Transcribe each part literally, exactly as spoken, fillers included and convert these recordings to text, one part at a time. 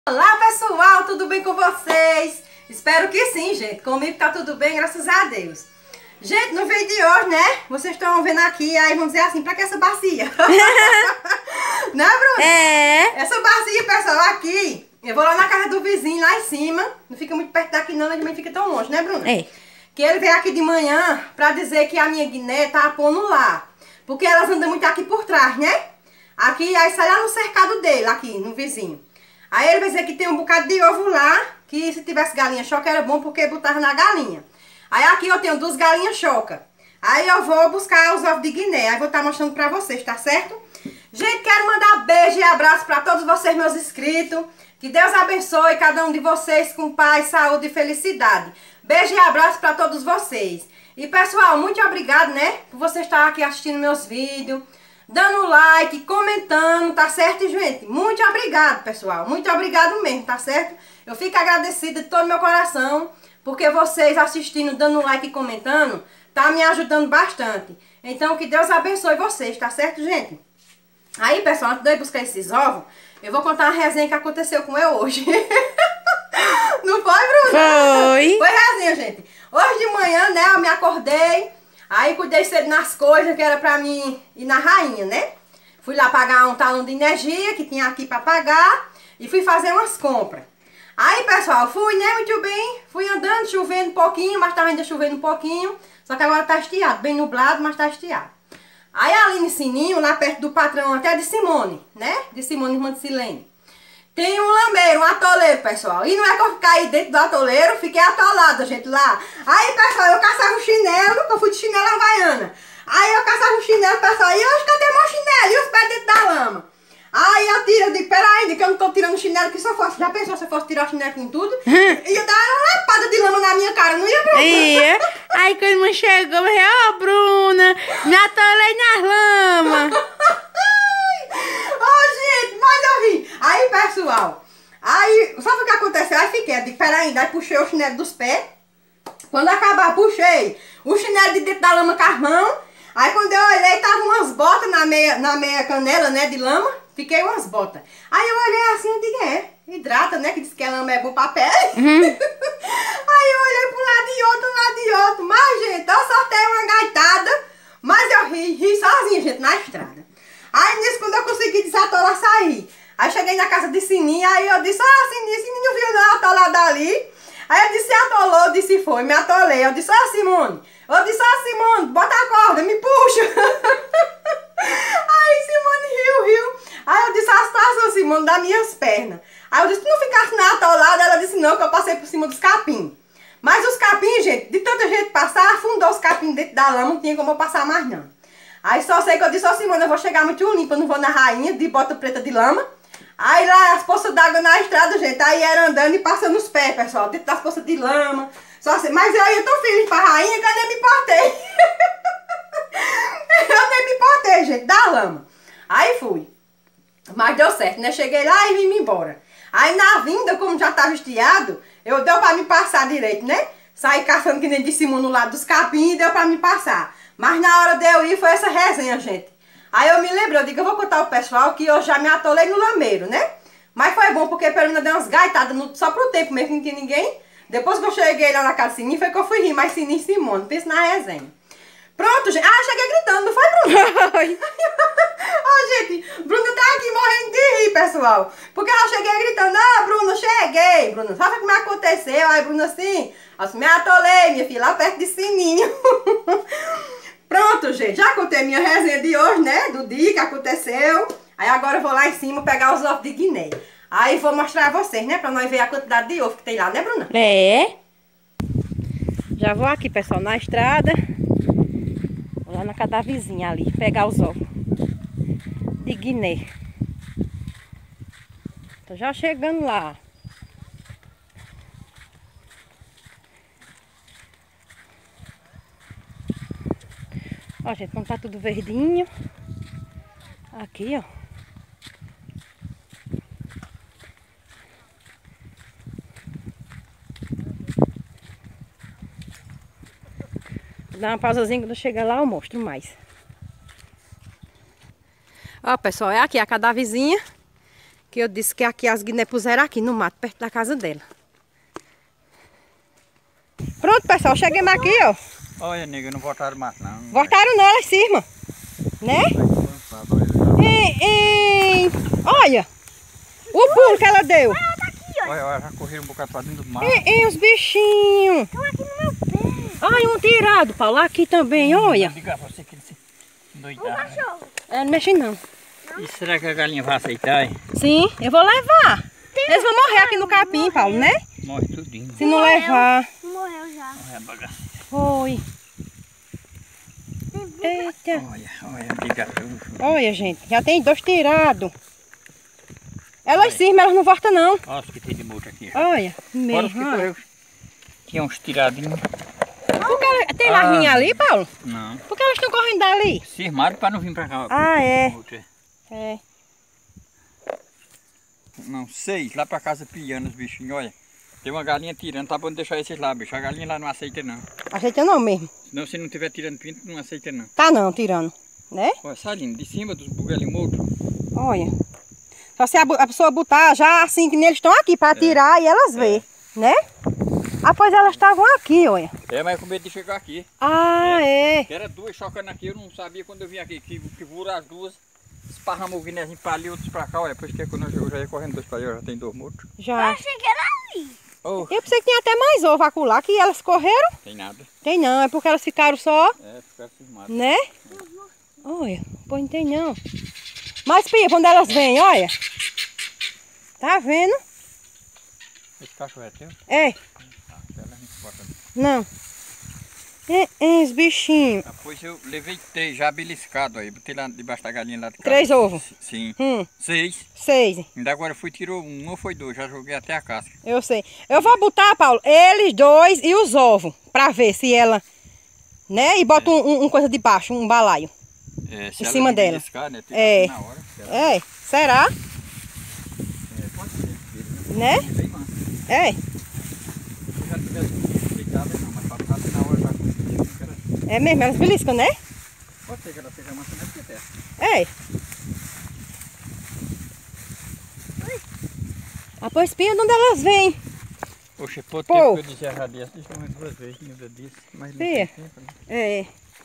Olá pessoal, tudo bem com vocês? Espero que sim, gente. Comigo tá tudo bem, graças a Deus. Gente, no vídeo de hoje, né? Vocês estão vendo aqui, aí vamos dizer assim, pra que essa bacia? Né, Bruna? É. Essa bacia, pessoal, aqui, eu vou lá na casa do vizinho, lá em cima. Não fica muito perto daqui não, mas também fica tão longe, né, Bruna? É. Que ele veio aqui de manhã pra dizer que a minha guiné tá pondo lá. Porque elas andam muito aqui por trás, né? Aqui, aí sai lá no cercado dele, aqui, no vizinho. Aí ele vai dizer que tem um bocado de ovo lá, que se tivesse galinha choca era bom porque botava na galinha. Aí aqui eu tenho duas galinhas choca. Aí eu vou buscar os ovos de Guiné, aí vou estar mostrando pra vocês, tá certo? Gente, quero mandar beijo e abraço pra todos vocês, meus inscritos. Que Deus abençoe cada um de vocês com paz, saúde e felicidade. Beijo e abraço pra todos vocês. E pessoal, muito obrigado, né, por vocês estar aqui assistindo meus vídeos, dando like, comentando, tá certo, gente? Muito obrigado, pessoal. Muito obrigado mesmo, tá certo? Eu fico agradecida de todo meu coração, porque vocês assistindo, dando like e comentando, tá me ajudando bastante. Então, que Deus abençoe vocês, tá certo, gente? Aí, pessoal, antes de eu ir buscar esses ovos, eu vou contar uma resenha que aconteceu com eu hoje. Não foi, Bruna? Foi. Foi resenha, gente. Hoje de manhã, né, eu me acordei. Aí cuidei cedo nas coisas que era pra mim ir na rainha, né? Fui lá pagar um talão de energia que tinha aqui pra pagar e fui fazer umas compras. Aí, pessoal, fui, né, muito bem, fui andando, chovendo um pouquinho, mas tava ainda chovendo um pouquinho, só que agora tá estiado, bem nublado, mas tá estiado. Aí ali no Sininho, lá perto do patrão, até de Simone, né, de Simone, irmã de Silene, tem um lameiro, um atoleiro, pessoal. E não é que eu caí dentro do atoleiro, fiquei atolada, gente, lá. Aí, pessoal, eu caçava um chinelo, que eu fui de chinelo havaiana. Aí eu caçava um chinelo, pessoal, e hoje cadê meu chinelo? E os pés dentro da lama? Aí eu tiro, eu digo, peraí, que eu não tô tirando o chinelo, que se eu fosse, já pensou se eu fosse tirar o chinelo com tudo? Ia dar uma lapada de lama na minha cara, não ia, Bruna? Ia. Aí quando não chegou, eu falei, ó, oh, Bruna, me atolei nas lamas. Oh, gente, mas eu ri. Aí, pessoal, aí, sabe o que aconteceu? Aí fiquei, eu digo, peraí, aí puxei o chinelo dos pés. Quando acabar, puxei o chinelo de dentro da lama com as mãos. Aí quando eu olhei, tava umas botas na meia, na meia canela, né, de lama. Fiquei umas botas. Aí eu olhei assim, eu digo, é, hidrata, né, que diz que a lama é bom pra pele. Uhum. Aí eu olhei pra um lado e outro, um lado e outro. Mas, gente, eu soltei uma gaitada, mas eu ri, ri sozinha, gente, na estrada. Aí nisso, quando eu consegui desatolar, saí. Aí cheguei na casa de Sininho, aí eu disse, ah, Sininho, Sininho viu não, atolada ali. Aí eu disse, atolou, eu disse, foi, me atolei. Eu disse, ó, oh, Simone. Eu disse, ó, oh, Simone, bota a corda, me puxa. Aí Simone riu, riu. Aí eu disse, a situação, Simone, das minhas pernas. Aí eu disse, não ficasse na atolada. Ela disse, não, que eu passei por cima dos capim. Mas os capim, gente, de tanta gente passar, afundou os capim dentro da lama, não tinha como eu passar mais, não. Aí só sei que eu disse, ó, oh, Simone, eu vou chegar muito limpa, eu não vou na rainha, de bota preta de lama. Aí lá as poças d'água na estrada, gente, aí era andando e passando os pés, pessoal, dentro das poças de lama. Só assim, mas eu ia tão feliz pra rainha que eu nem me importei. Eu nem me importei, gente, da lama. Aí fui. Mas deu certo, né? Cheguei lá e vim embora. Aí na vinda, como já tava estiado, eu deu pra me passar direito, né? Saí caçando que nem de cima no lado dos capim e deu pra me passar. Mas na hora de eu ir, foi essa resenha, gente. Aí eu me lembrei, eu digo, eu vou contar ao pessoal que eu já me atolei no lameiro, né? Mas foi bom, porque pelo menos deu umas gaitadas no, só pro tempo mesmo, que não tinha ninguém. Depois que eu cheguei lá na casa de Sininho, foi que eu fui rir, mas Sininho e Simone, pensa na resenha. Pronto, gente. Ah, cheguei gritando, não foi, Bruna? Foi. Ó, gente, Bruna tá aqui morrendo de rir, pessoal. Porque eu cheguei gritando, ah, Bruna, cheguei, Bruna. Sabe como aconteceu? Aí, Bruna, assim, assim, me atolei, minha filha, lá perto de Sininho. Pronto, gente, já contei a minha resenha de hoje, né, do dia que aconteceu. Aí agora eu vou lá em cima pegar os ovos de Guiné. Aí vou mostrar a vocês, né, pra nós ver a quantidade de ovo que tem lá, né, Bruna? É. Já vou aqui, pessoal, na estrada. Vou lá na casa da vizinha ali, pegar os ovos de Guiné. Tô já chegando lá. Ó, gente, como tá tudo verdinho. Aqui, ó. Vou dar uma pausazinha, quando eu chegar lá eu mostro mais. Ó, pessoal, é aqui a casa da vizinha. Que eu disse que aqui as guiné puseram aqui no mato, perto da casa dela. Pronto, pessoal, chegamos aqui, ó. Olha, nega, não botaram mais não. Botaram nela em cima, né? E, e... Olha, o pulo que ela deu. Olha, olha, já correram um bocado pra dentro do mar. E, e os bichinhos. Estão aqui no meu pé. Ai, um tirado, Paulo, aqui também, olha. Ligar pra você que ele se Um endoidar. cachorro. É, não mexe não. E será que a galinha vai aceitar, hein? Sim, eu vou levar. Eles vão morrer aqui no capim, Paulo, né? Morre tudinho. Se não levar. Morreu já. Olha a bagaça. Oi. Eita. Olha, olha, liga tudo. Olha, gente, já tem dois tirados. Elas sim, mas elas não voltam não. Olha os que tem de multa aqui. Olha, Fora os que mesmo. correu. Tinha uns tiradinhos. Por que ela... Tem Ah. larvinha ali, Paulo? Não. Por que elas estão correndo dali? Cismaram pra não vir pra cá. Ah, é. Multa. É. Não, seis, lá pra casa piando os bichinhos, olha. Tem uma galinha tirando, tá bom deixar esses lá, bicho. A galinha lá não aceita não. Aceita não mesmo. Não, se não tiver tirando pinto, não aceita não. Tá não, tirando. Né? Olha, Salinho, de cima dos bugalhos mortos. Olha. Só se a, bu- a pessoa botar já assim que eles estão aqui pra tirar e elas vê, né? Ah, pois elas estavam aqui, olha. É, mas com medo de chegar aqui. Ah, é. Que era duas chocando aqui, eu não sabia quando eu vim aqui. Que, que voaram as duas, esparramou o guinézinho pra ali, outros pra cá. Olha, depois que quando eu já ia correndo dois pra ali, já tem dois mortos. Já. Achei que era ali. Oh, Eu pensei que tinha até mais ovo acolá, que elas correram. tem nada. Tem não, é porque elas ficaram só, É, ficaram cismados. né? Olha, pois não tem não. Mas, Pia, quando elas vêm, olha. Tá vendo? Esse cachorro é teu? É, Ah, ela não importa. não. É, é, os bichinhos. Depois eu levei três já beliscado aí, botei lá debaixo da galinha lá de casa. Três ovos? Sim. Hum, Seis. seis. Ainda agora fui, tirou um ou foi dois, já joguei até a casca. Eu sei. Eu vou botar, Paulo, eles dois e os ovos. Pra ver se ela... Né? E bota um, um, um coisa de baixo, um balaio. É, se Em ela cima não dela. beliscar, né, tem É. na hora. se ela- É, será? É, pode ser. Né? É bem manso. É. Se já tivesse ligado, não, mas pra ficar na hora já conseguiu. É mesmo, elas beliscam, né? Pode ser que ela seja mansa, mas que é. É. Ah, pois Pia, de onde elas vêm? Poxa, pô, Pô. tempo que eu disse errado isso, deixa eu mais duas vezes, ainda disse, mas não Fia. tem tempo, né? É.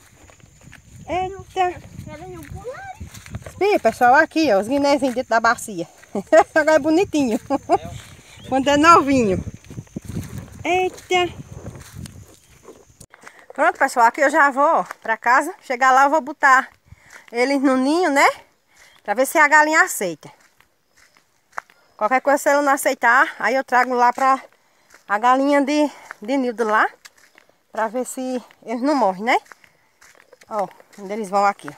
Eita. Era um pular. Pia, pessoal, aqui, ó, os guinézinhos dentro da bacia. Agora é bonitinho. Quando é novinho. Eita. Pronto, pessoal, aqui eu já vou pra casa. Chegar lá eu vou botar eles no ninho, né? Pra ver se a galinha aceita. Qualquer coisa, se ela não aceitar, aí eu trago lá pra a galinha de, de Nildo lá. Pra ver se eles não morrem, né? Ó, onde eles vão aqui.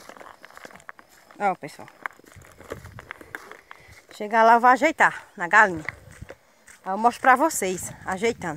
Ó, pessoal. Chegar lá eu vou ajeitar na galinha. Aí eu mostro pra vocês, ajeitando.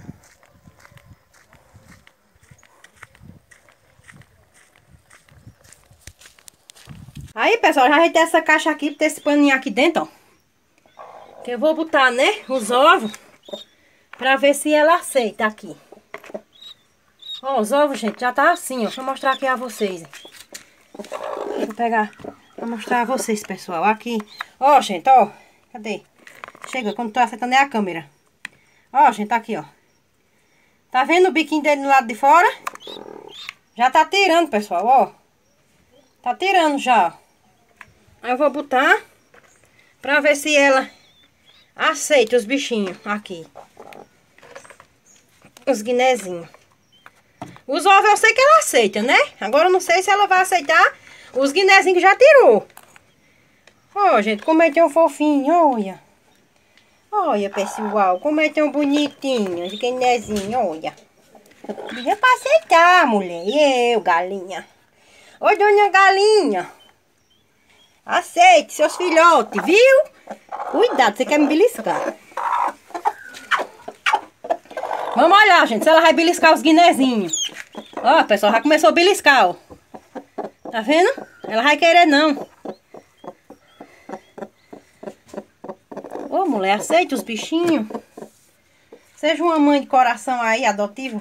Aí, pessoal, já ajeitei essa caixa aqui, pra ter esse paninho aqui dentro, ó. Que eu vou botar, né, os ovos, pra ver se ela aceita aqui. Ó, os ovos, gente, já tá assim, ó. Deixa eu mostrar aqui a vocês. Vou pegar pra mostrar a vocês, pessoal. Aqui. Ó, gente, ó. Cadê? Chega, quando tô acertando é a câmera. Ó, gente, tá aqui, ó. Tá vendo o biquinho dele do lado de fora? Já tá tirando, pessoal, ó. Tá tirando já, ó. Aí eu vou botar pra ver se ela aceita os bichinhos aqui. Os guinézinhos. Os ovos eu sei que ela aceita, né? Agora eu não sei se ela vai aceitar os guinézinhos que já tirou. Ó, gente, como é tão fofinho, olha. Olha, pessoal, como é tão bonitinho, os guinézinhos, olha. É pra aceitar, mulher. E eu, galinha. Oi, dona galinha. Aceite seus filhotes, viu? Cuidado, você quer me beliscar. Vamos olhar, gente, se ela vai beliscar os guinézinhos. Ó, pessoal, já começou a beliscar, ó. Tá vendo? Ela vai querer não. Ô, mulher, aceita os bichinhos. Seja uma mãe de coração aí, adotiva.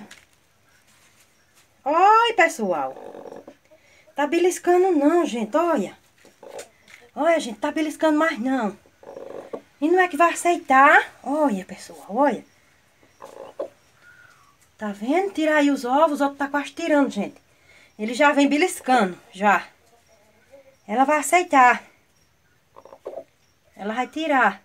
Oi, pessoal. Tá beliscando não, gente, olha. Olha, gente, tá beliscando mais não. E não é que vai aceitar. Olha, pessoal, olha. Tá vendo? Tira aí os ovos, os outros tá quase tirando, gente. Ele já vem beliscando, já. Ela vai aceitar. Ela vai tirar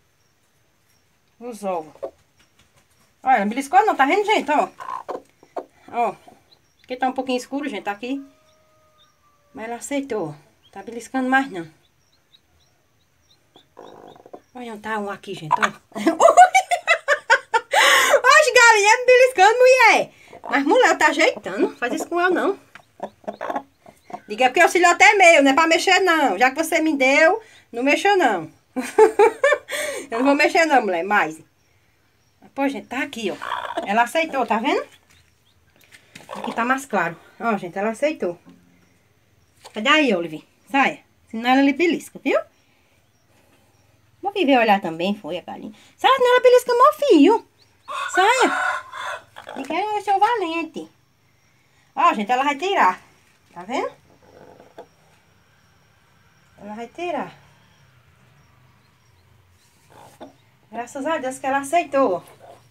os ovos. Olha, não beliscou não, tá vendo, gente? Ó. Ó. Aqui tá um pouquinho escuro, gente, tá aqui. Mas ela aceitou. Tá beliscando mais não. Olha onde tá um aqui, gente, ó. Oxe, galinha me beliscando, mulher. Mas mulher, tá ajeitando. Faz isso com eu, não. Diga, é porque o filhote é meu, não é pra mexer, não. Já que você me deu, não mexa, não. Eu não vou mexer, não, mulher, mais. Pô, gente, tá aqui, ó. Ela aceitou, tá vendo? Aqui tá mais claro. Ó, gente, ela aceitou. Cadê aí, Olive? Saia. Senão ela lhe belisca, viu? Vou vir olhar também, foi a galinha. Saia, senão ela belisca meu filho. Saia. Ninguém é seu valente. Ó, gente, ela vai tirar. Tá vendo? Ela vai tirar. Graças a Deus que ela aceitou.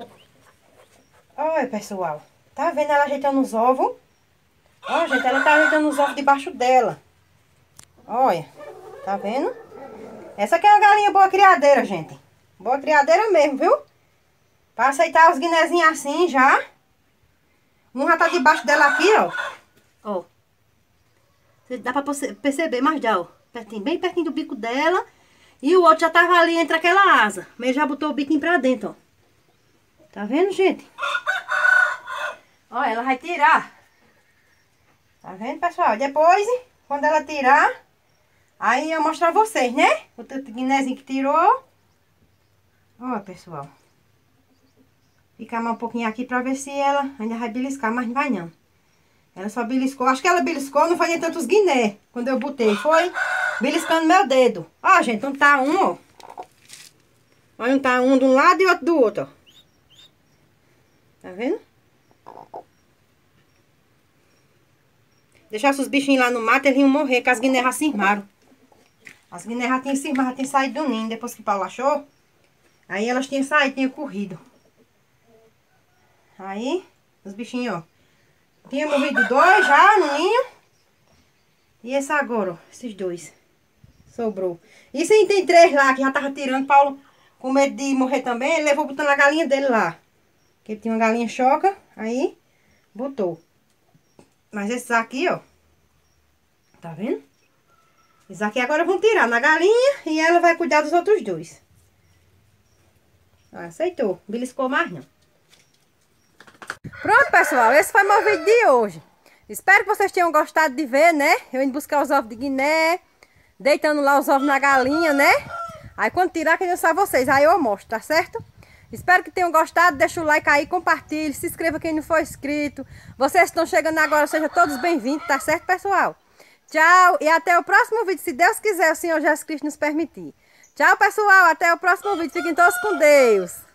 Olha, pessoal. Tá vendo ela ajeitando os ovos? Ó, gente, ela tá ajeitando os ovos debaixo dela. Olha. Tá vendo? Essa aqui é uma galinha boa criadeira, gente. Boa criadeira mesmo, viu? Pra aceitar os guinezinhos assim já. Um já tá debaixo dela aqui, ó. Ó. Dá pra perceber, mas já, ó. Pertinho, bem pertinho do bico dela. E o outro já tava ali entre aquela asa. Mas já botou o biquinho pra dentro, ó. Tá vendo, gente? Ó, ela vai tirar. Tá vendo, pessoal? Depois, quando ela tirar, aí eu mostro a vocês, né? O tanto de guinézinho que tirou. Ó, pessoal. Ficar mais um pouquinho aqui pra ver se ela ainda vai beliscar, mas não vai não. Ela só beliscou. Acho que ela beliscou, não foi nem tantos guiné. Quando eu botei, foi beliscando meu dedo. Ó, gente, onde tá um, ó. Olha, um tá um de um lado e outro do outro, ó. Tá vendo? Deixasse os bichinhos lá no mato, eles iam morrer, que as guiné se irmaram. As guiné já tinham se irmado, já tinham saído do ninho. Depois que o Paulo achou, aí elas tinham saído, tinham corrido. Aí, os bichinhos, ó. Tinha morrido dois já no ninho. E esse agora, ó, esses dois. Sobrou. Isso aí tem três lá que já tava tirando. Paulo, com medo de morrer também, ele levou botando a galinha dele lá. Que ele tinha uma galinha choca, aí botou. Mas esses aqui, ó. Tá vendo? Esses aqui agora vão tirar na galinha e ela vai cuidar dos outros dois. Ah, aceitou. Beliscou mais não. Pronto, pessoal. Esse foi meu vídeo de hoje. Espero que vocês tenham gostado de ver, né? Eu indo buscar os ovos de Guiné. Deitando lá os ovos na galinha, né? Aí quando tirar, que eu mostrar vocês. Aí eu mostro, tá certo? Espero que tenham gostado. Deixa o like aí, compartilhe. Se inscreva quem não for inscrito. Vocês que estão chegando agora, sejam todos bem-vindos, tá certo, pessoal? Tchau e até o próximo vídeo. Se Deus quiser, o Senhor Jesus Cristo nos permitir. Tchau, pessoal. Até o próximo vídeo. Fiquem todos com Deus.